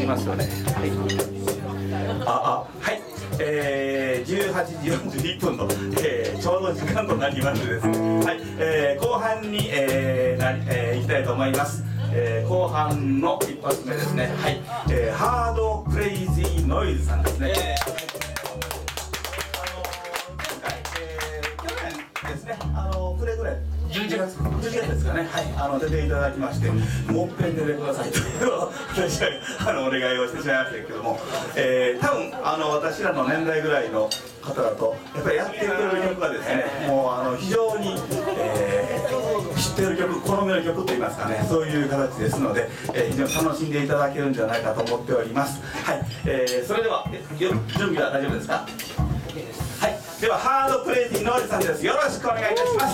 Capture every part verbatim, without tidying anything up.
りますよね。はい、ああはい、えー、じゅうはちじよんじゅういっぷんの、えー、ちょうど時間となりましてですね、はい、えー、後半に、えーなえー、いきたいと思います。えー、後半の一発目ですね、はい、えー、ハードクレイジーノイズさんですね。えー、あの前回、えー、去年ですね、あのくれぐれじゅういちがつじゅういちがつですかね、はい、あの出ていただきまして、もっぺん出てくださいというのを私はあのお願いをしてしまいましたけども、えー、多分あの私らの年代ぐらいの方だとやっぱりやってくれる曲がですね、もうあの非常に、えー、知っている曲、好みの曲といいますかね、そういう形ですので、えー、非常に楽しんでいただけるんじゃないかと思っております。はい、えー、それでは準備は大丈夫ですか？はい、ではハードクレイジーノイズさんです。よろしくお願いいたします。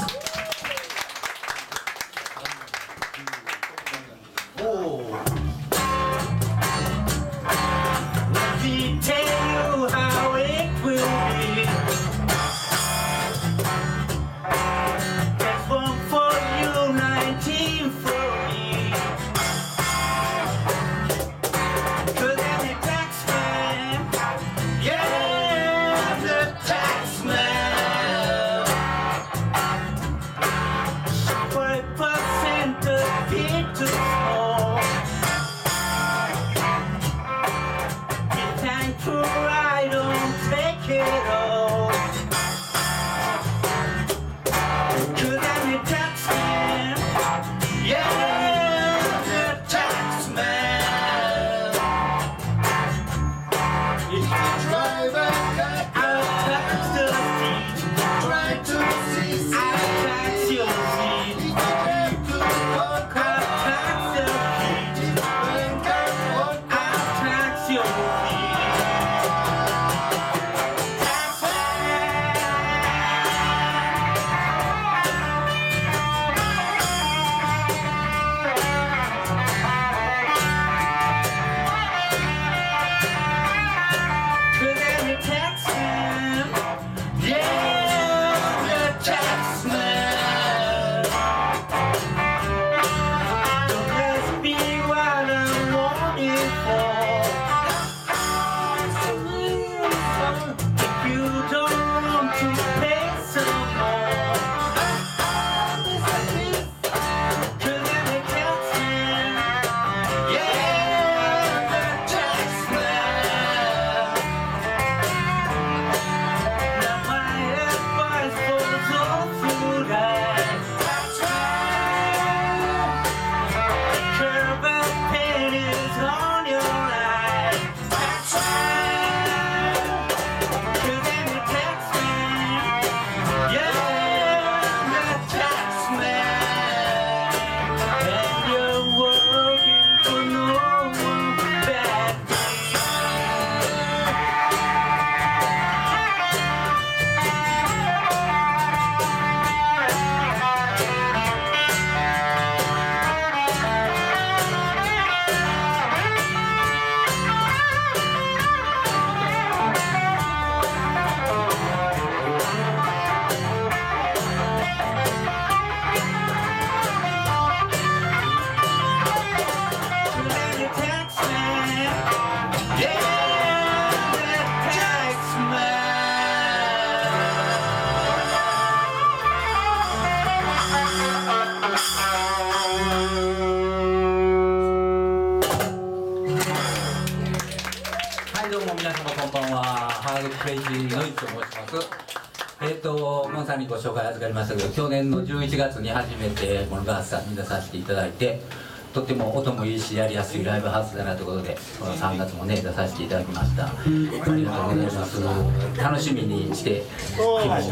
ご紹介預かりましたけど、去年のじゅういちがつに初めてこのガースさんに出させていただいて、とっても音もいいしやりやすいライブハウスだなということで、このさんがつもね出させていただきました。ありがとうございます。楽しみにしてきました。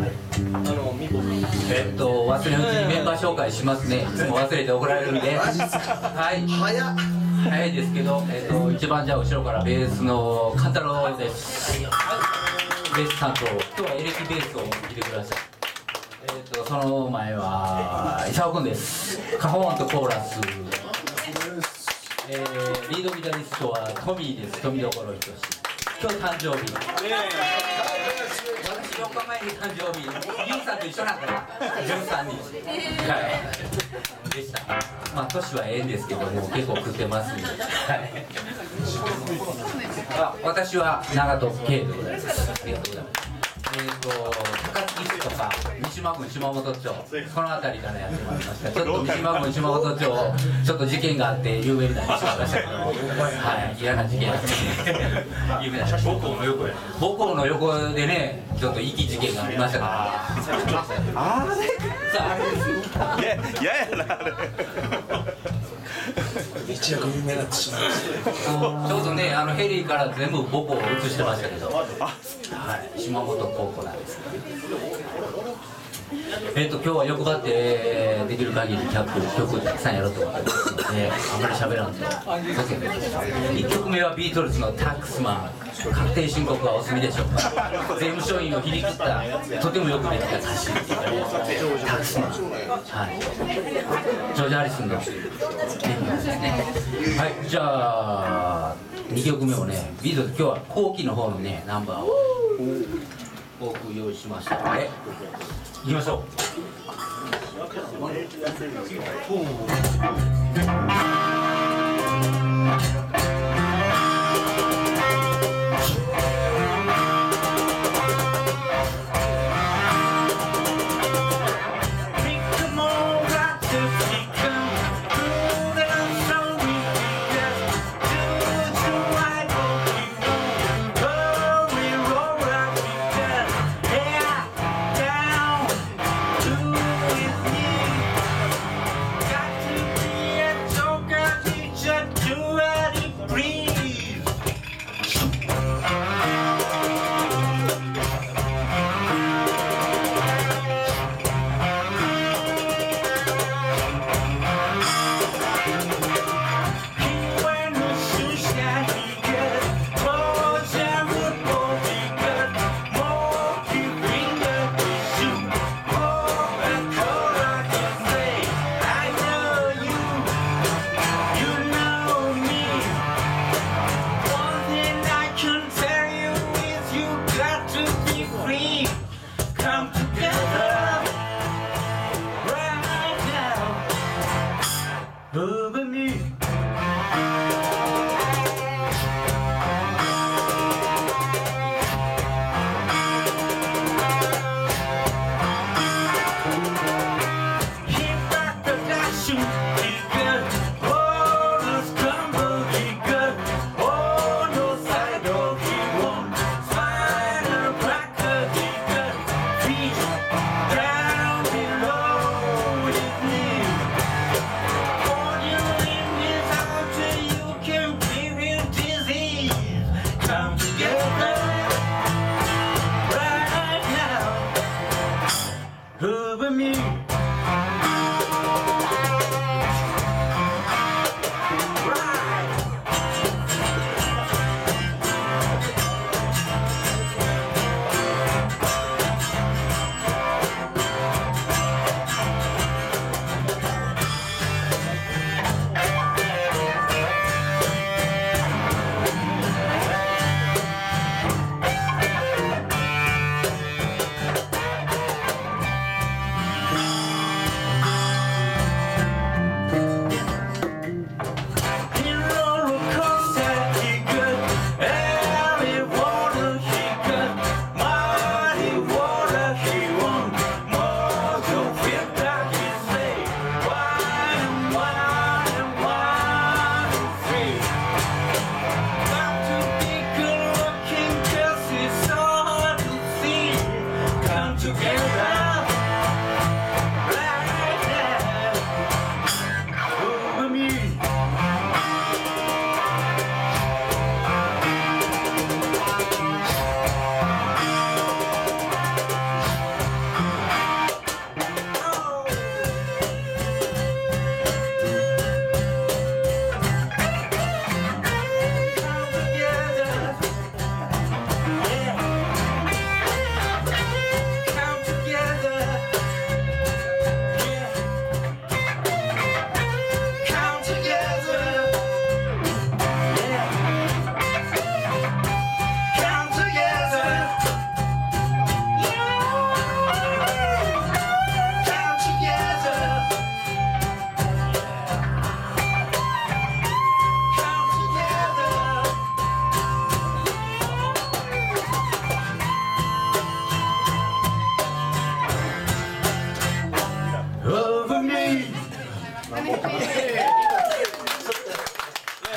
えっと忘れのうちにメンバー紹介しますね。いつも忘れて怒られるんで、はい、早っ早いですけど、えっと一番じゃあ後ろからベースの勘太郎です。ベース担当、今日はエレキベースを弾いてください。えー、とその前は功君です。カホンとコーラス、えー、リードギタリストはトミーです。富所仁。今日誕生日、私よっかまえに誕生日、ユウさんと一緒なんかな、じゅうさんにち、はい、でした。まあ年はええんですけども結構食ってますんで、はい。 あ、私は長門圭でございます。ありがとうございます。えーと高槻市とか三島郡島本町この辺りからやってまいりました。ちょっと三島郡島本町ちょっと事件があって有名になりましたけど、はい、嫌な事件があって有名な母校の横母校の横でねちょっといい事件がありましたから。あれさあいや嫌やなあれ。 一躍有名になってしまいましちょうどねあのヘリから全部母校を映してましたけど、はい、島本高校なんですけど。えっと今日は欲張ってできる限り曲曲たくさんやろうと思ってますので、あんまり喋らんといっきょくめはビートルズのタックスマン、確定申告はお済みでしょうか。税務署員を皮肉ったとてもよくできた歌詞タックスマン、はい、ジョージ・ハリスンの曲ですね。はい、じゃあにきょくめをねビートルズ今日は後期の方のねナンバーを多く用意しましたので行きましょう。 Got to be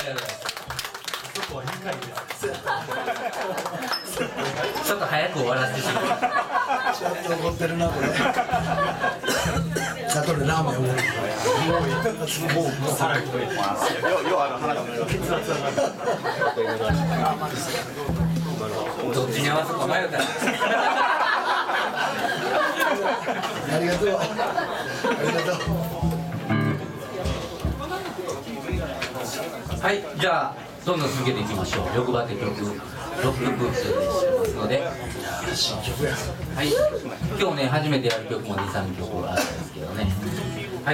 がとうございます。 そこは理解です。 ちょっと早く終わらせてしまう。 ちょっと怒ってるなこれ。あとでラーメンおごる。もうもうさらにと言います。よよあの話の血圧が。 どっちに合わせるか迷った。 ありがとう。ありがとう。 はい、じゃあどんどん続けていきましょう。欲張って曲ろっぷんぶんしてますので、 新曲や。 はい、今日ね初めてやる曲もに、さんきょくあるんですけどね。はい。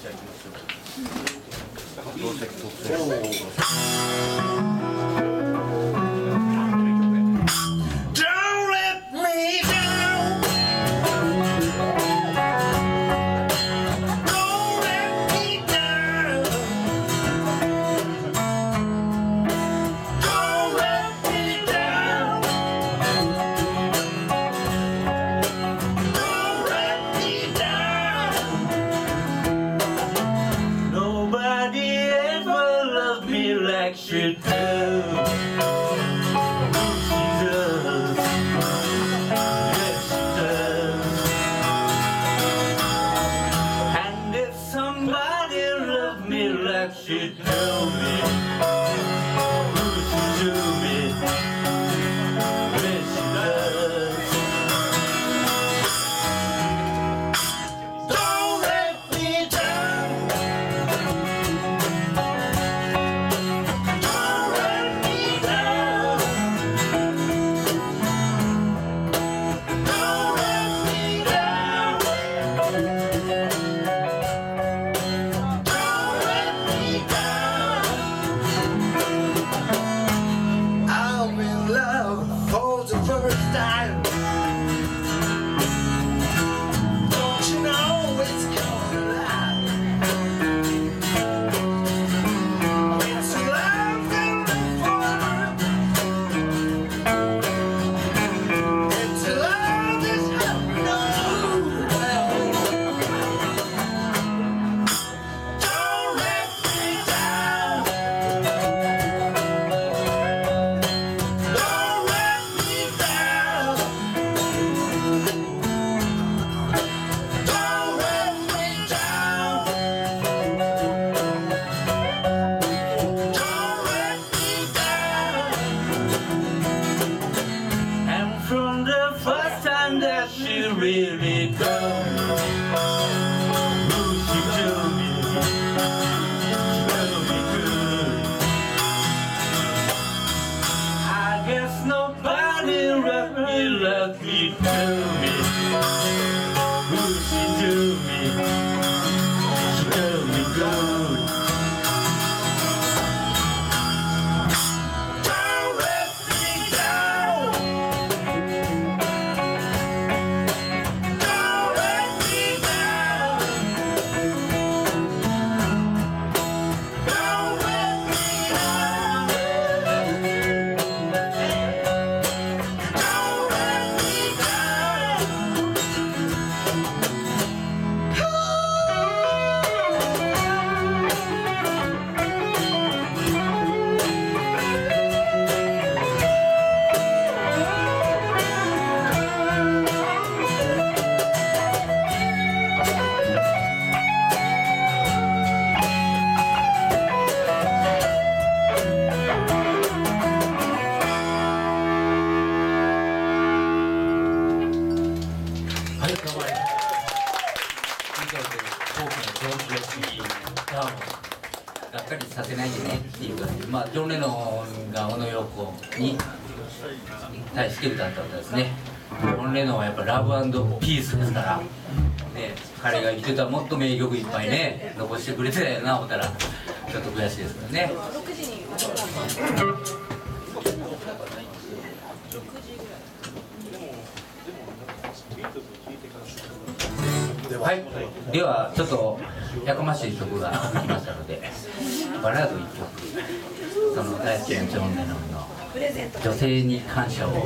がっかりさせないでねっていうか、まあ、ジョン・レノンが小野洋子に対して歌った歌ですね。ジョン・レノンはやっぱラブ&ピースですから、ね、彼が生きてたらもっと名曲いっぱいね残してくれてたよな思ったらちょっと悔しいですからね。はい、ではちょっとやかましい曲ができましたのでバラードいっきょく、その大好きなジョン・レノンの女性に感謝を表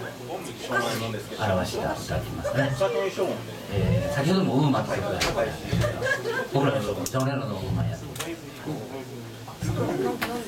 した歌いきますね。えー、先ほどもウーマンって曲があったんですけど、僕らのジョン・レノンのウーマンやって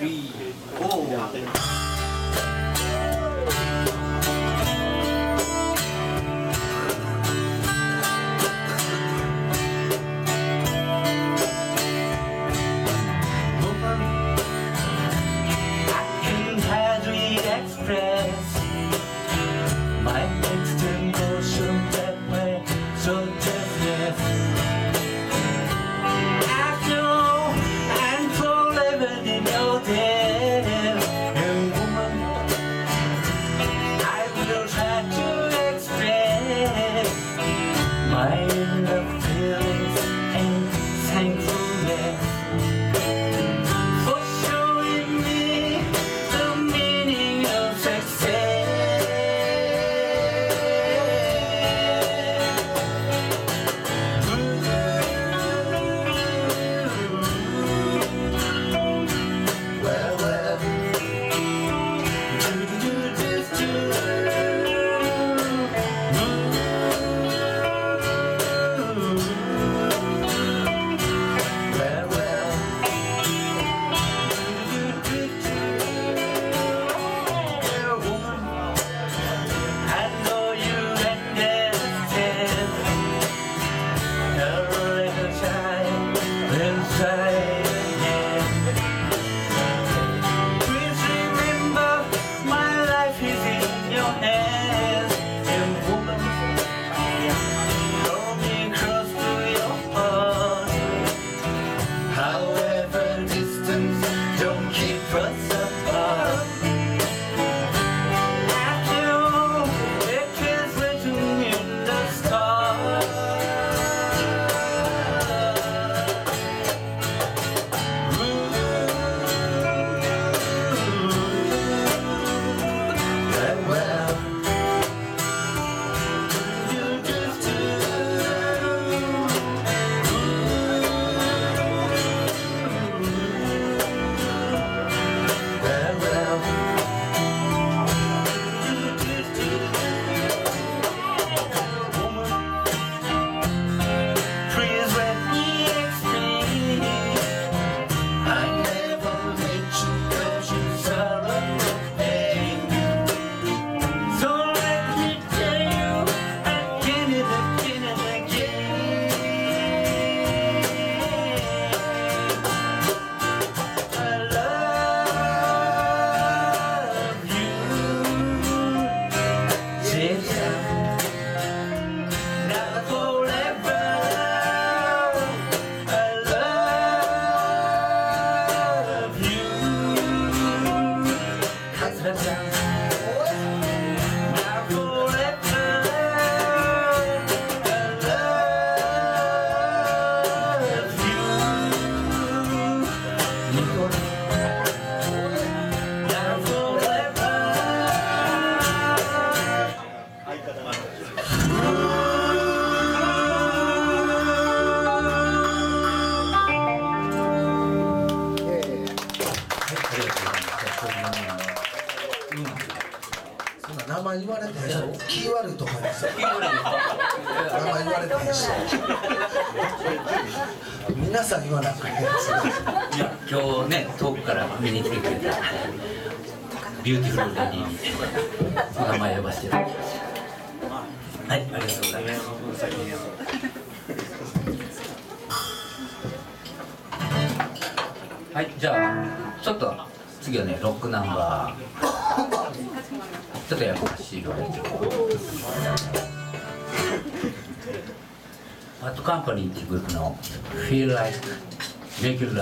名前言われてない人気悪いと思いますよ。名前言われてないし皆さん言わなくていいです。 いや今日ね遠くから見に来てくれたビューティフルレディーにお名前呼ばせていただきました。はい、ありがとうございます。はい、じゃあちょっと次はねロックナンバーちょっとやっぱしいのでバッドカンパニーっていうグループの Feel Like Make You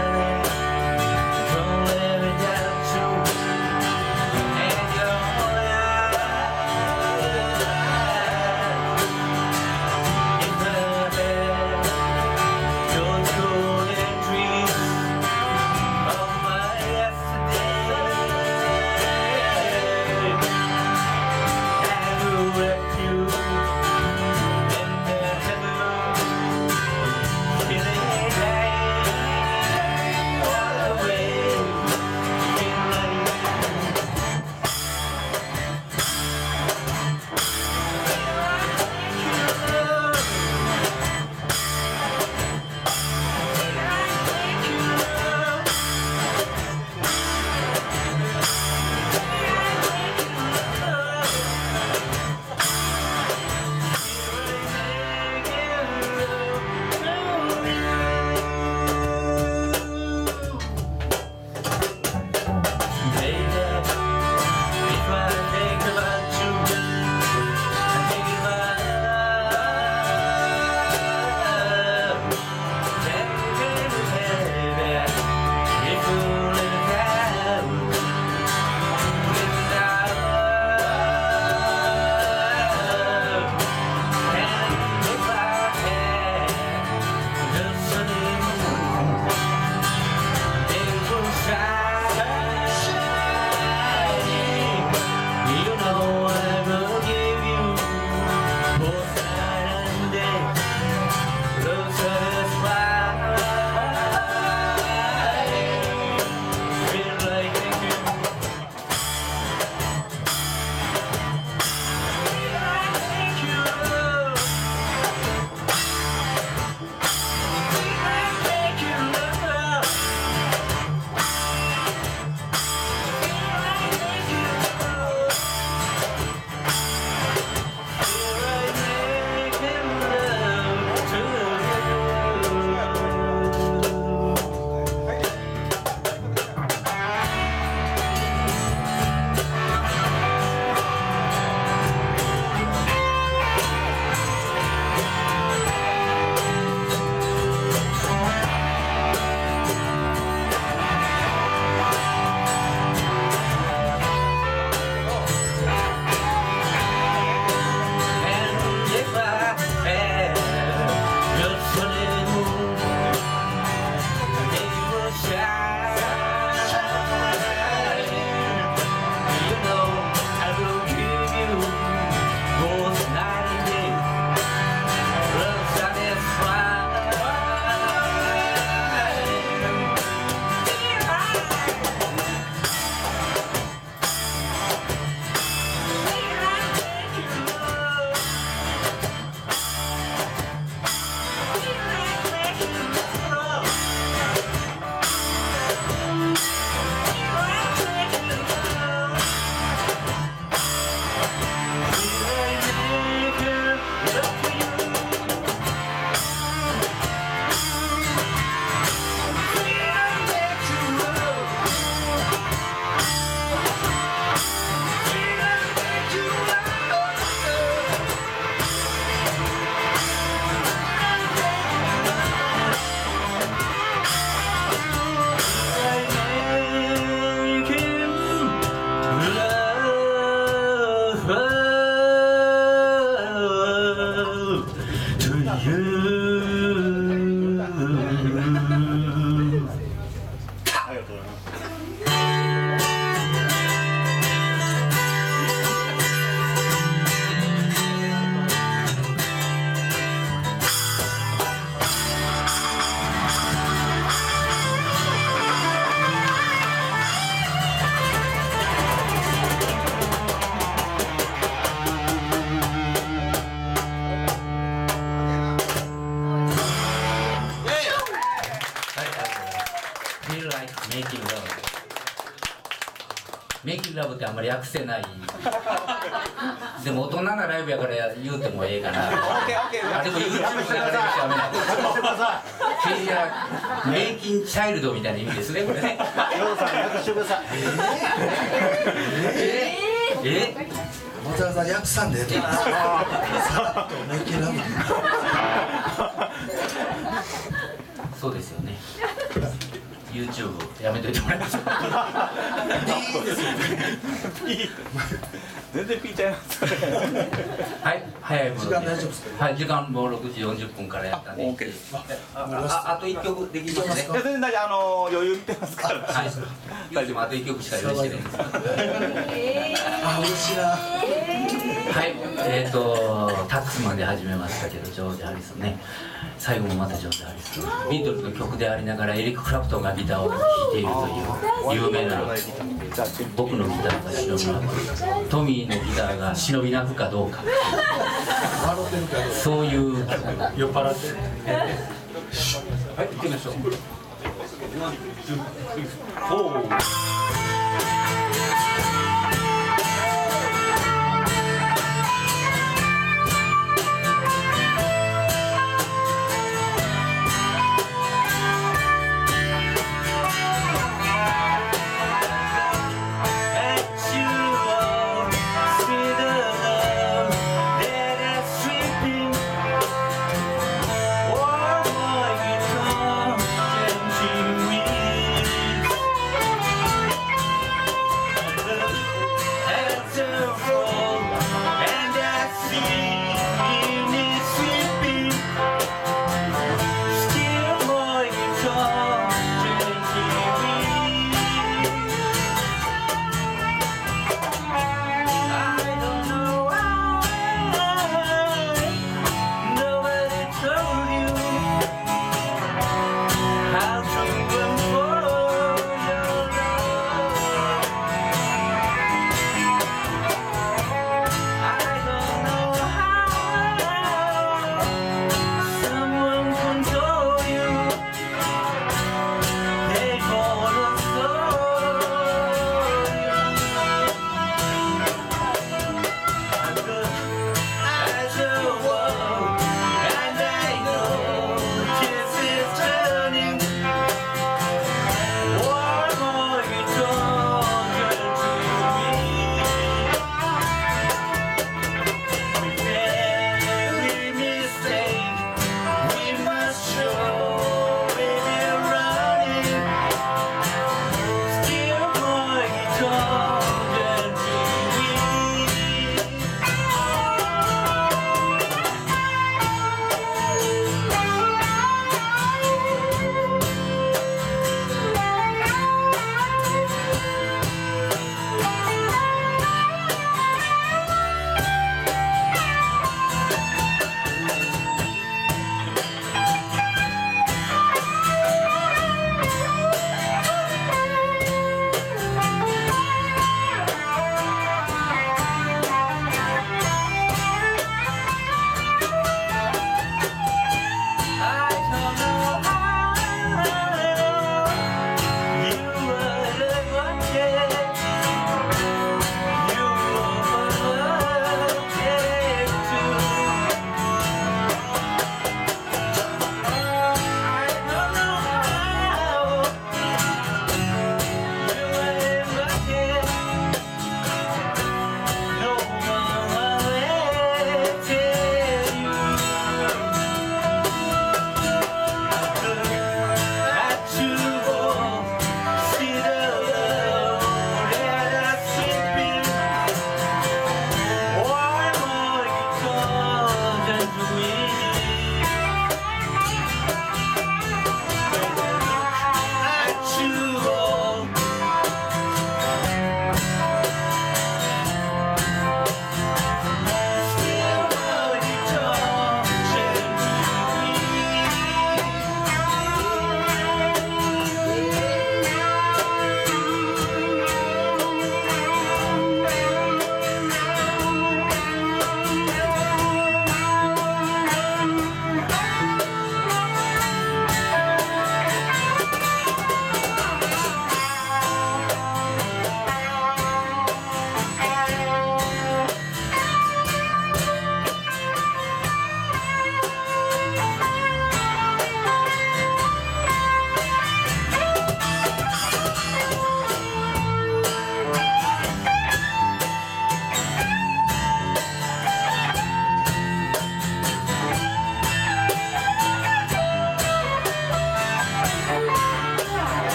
Love「 メイキングラブってあんまり訳せないでも大人なライブやから言うてもええかなあでも YouTube だからダメなんですメイキンチャイルドみたいな意味ですねこれねヨウさん訳してくださいえええわざわざ訳さんでさらっとメイキングラブそうですよねYouTube やめといてもらいましょういいですよ全然ピーちゃいますはい早いもので時間大丈夫ですかはい時間もうろくじよんじゅっぷんからやったんで OK ですあああといっきょくできますね全然大丈夫あの余裕見てますからはい大丈夫あといっきょくしか用意してないんですあ嬉しいなはいえっとタックスマンで始めましたけどジョージ・ハリスンね最後もまたジョージ・ハリスンビートルズの曲でありながらエリック・クラプトンがギターを弾いているという有名な僕のギターが忍びなくトミーのギターが忍びなくかどうか笑ってるけどそういう酔っ払ってはい行ってみましょうおー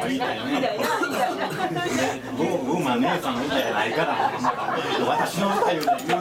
言いたいよね。ウーマン姉さんの歌じゃないから、私の歌言うたら